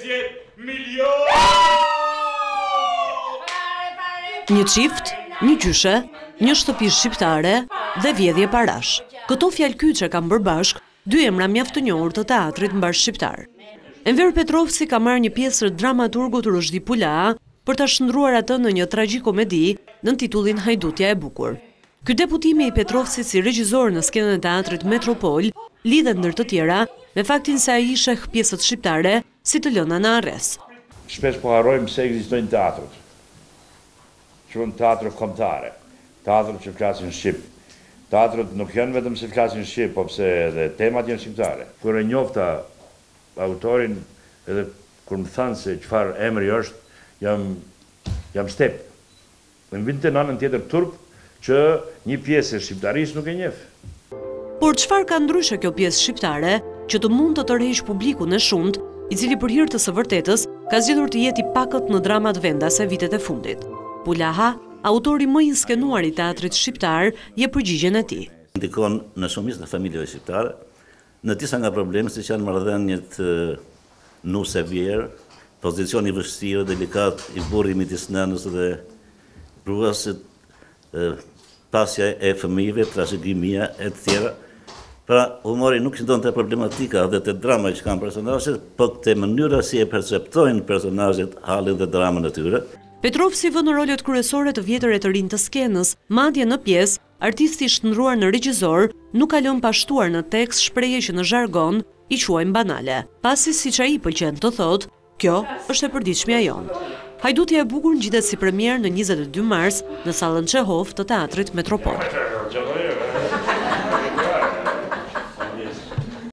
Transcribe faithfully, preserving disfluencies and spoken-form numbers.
pesëdhjetë milion! Një çift, një gjyshe, një shtëpi shqiptare dhe vjedhje parash. Këto fjalë kyçe kanë bërë bashk dy emra mjaft të njohur të teatrit mbar shqiptar. Enver Petrovci ka marrë një pjesë dramaturgut Rushdi Pula për ta shndruar atë në një tragjikomedi në titullin Hajdutja e bukur. Ky deputimi i Petrovcit si regjisor në skenën e teatrit Metropol lidhet ndër të tjera me faktin se ai sheh pjesët shqiptare si të lëna në arrest. Shpesh po harrojmë se ekzistojnë teatrët. Që teatrë kombëtare, teatrët që flasin shqip. Teatrët nuk janë vetëm se flasin shqip, po pse edhe temat janë shqiptare. Kur e njofta autorin edhe kur më thanë se çfarë emri është, jam jam step. Më vinte në anën tjetër turp që një pjesë e shqiptarisë nuk e njeh. Por çfarë ka ndryshe kjo pjesë shqiptare që të mund të tërheqë publikun e shumt, i cili për hir të së vërtetës ka zgjedhur të jetë i pakët në dramat vendase vitet e fundit. Pulaha, autori më i skenuar i teatrit shqiptar, jep përgjigjen e tij. Ndikon në shumicën e familjeve shqiptare, në disa nga problemet që janë marrëdhëniet nuse vjerë, pozicioni i vështirë, delikat i burrit midis nënës dhe gruasit, pasja e fëmijëve, tragjedimia e të tjera. Pra, humori nuk qëndron te problematika dhe te drama që kanë personazhet, por te mënyra si e perceptojnë personazhet halin dhe dramën e tyre. Petrovci vë në rolet kryesore të vjetër e të rinj të skenës, madje në pjesë, artisti i shndruar në regjisor nuk ka lënë pa shtuar në tekst shprehje që në zhargon i quajnë banale, pasi siç ai pëlqen të thotë, kjo është e përditshmja jonë. Hajdutja e bukur ngjitet si premier në njëzet e dy mars në sallën Çehov të teatrit Metropol.